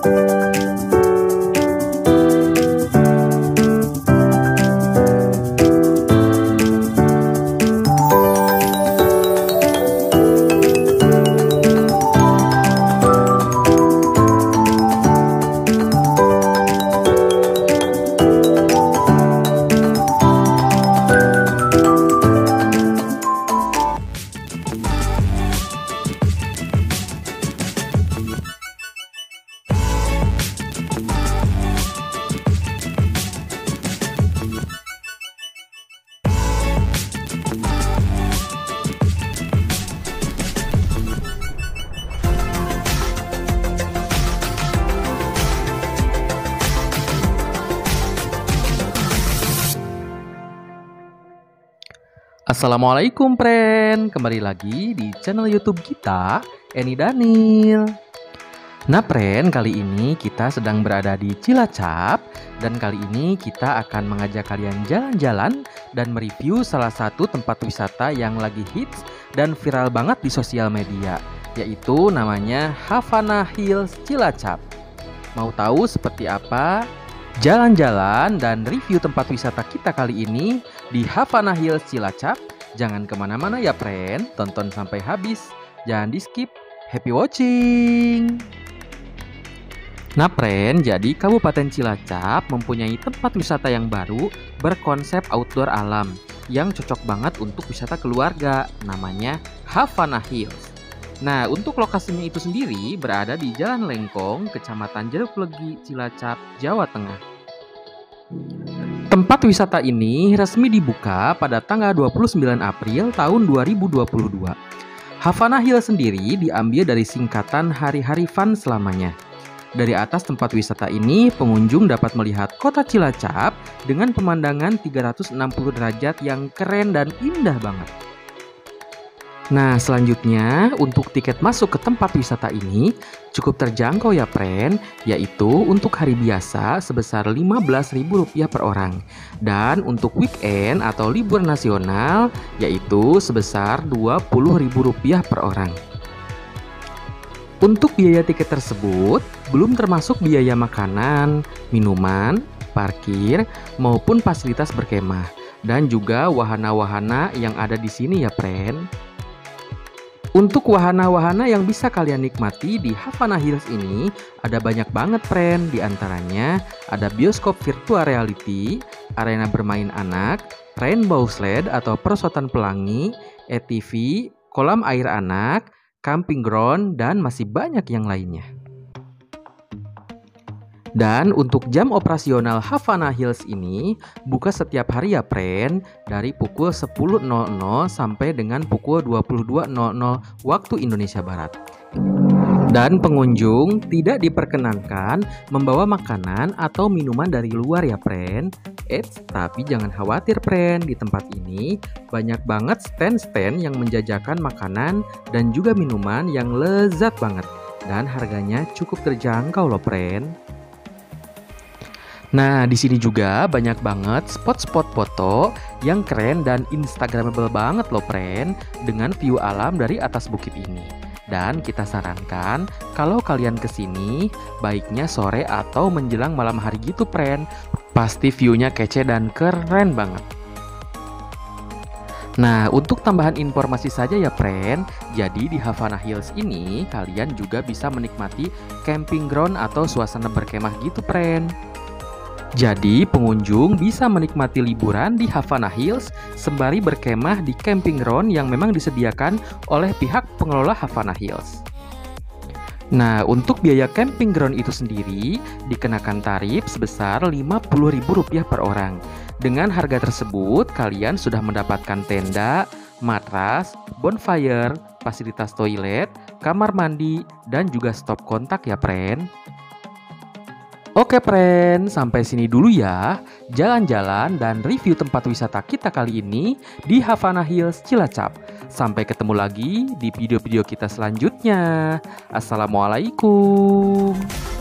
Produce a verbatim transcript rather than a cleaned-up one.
Assalamualaikum friend, kembali lagi di channel YouTube kita, Eni Daniel. Nah friend, kali ini kita sedang berada di Cilacap. Dan kali ini kita akan mengajak kalian jalan-jalan dan mereview salah satu tempat wisata yang lagi hits dan viral banget di sosial media, yaitu namanya Havana Hills Cilacap. Mau tahu seperti apa jalan-jalan dan review tempat wisata kita kali ini di Havana Hills Cilacap? Jangan kemana-mana ya friend, tonton sampai habis, jangan di skip. Happy watching. Nah friend, jadi Kabupaten Cilacap mempunyai tempat wisata yang baru berkonsep outdoor alam yang cocok banget untuk wisata keluarga, namanya Havana Hills. Nah, untuk lokasinya itu sendiri berada di Jalan Lengkong, Kecamatan Jeruk Legi, Cilacap, Jawa Tengah. Tempat wisata ini resmi dibuka pada tanggal dua puluh sembilan April tahun dua ribu dua puluh dua. Havana Hills sendiri diambil dari singkatan hari-hari fun selamanya. Dari atas tempat wisata ini, pengunjung dapat melihat kota Cilacap dengan pemandangan tiga ratus enam puluh derajat yang keren dan indah banget. Nah, selanjutnya untuk tiket masuk ke tempat wisata ini cukup terjangkau ya friend, yaitu untuk hari biasa sebesar lima belas ribu rupiah per orang, dan untuk weekend atau libur nasional yaitu sebesar dua puluh ribu rupiah per orang. Untuk biaya tiket tersebut belum termasuk biaya makanan, minuman, parkir, maupun fasilitas berkemah, dan juga wahana-wahana yang ada di sini ya friend. Untuk wahana-wahana yang bisa kalian nikmati di Havana Hills ini ada banyak banget friend. Di antaranya ada bioskop virtual reality, arena bermain anak, rainbow sled atau perosotan pelangi, A T V, kolam air anak, camping ground, dan masih banyak yang lainnya. Dan untuk jam operasional Havana Hills ini buka setiap hari ya friend, dari pukul sepuluh nol nol sampai dengan pukul dua puluh dua nol nol waktu Indonesia Barat. Dan pengunjung tidak diperkenankan membawa makanan atau minuman dari luar ya friend. Eits, tapi jangan khawatir friend, di tempat ini banyak banget stand-stand yang menjajakan makanan dan juga minuman yang lezat banget. Dan harganya cukup terjangkau loh friend. Nah, di sini juga banyak banget spot-spot foto yang keren dan instagramable banget loh friend, dengan view alam dari atas bukit ini. Dan kita sarankan kalau kalian kesini baiknya sore atau menjelang malam hari gitu friend. Pasti view-nya kece dan keren banget. Nah, untuk tambahan informasi saja ya friend, jadi di Havana Hills ini kalian juga bisa menikmati camping ground atau suasana berkemah gitu friend. Jadi pengunjung bisa menikmati liburan di Havana Hills sembari berkemah di camping ground yang memang disediakan oleh pihak pengelola Havana Hills. Nah, untuk biaya camping ground itu sendiri dikenakan tarif sebesar lima puluh ribu rupiah per orang. Dengan harga tersebut kalian sudah mendapatkan tenda, matras, bonfire, fasilitas toilet, kamar mandi, dan juga stop kontak ya friend. Oke friend, sampai sini dulu ya jalan-jalan dan review tempat wisata kita kali ini di Havana Hills Cilacap. Sampai ketemu lagi di video-video kita selanjutnya. Assalamualaikum.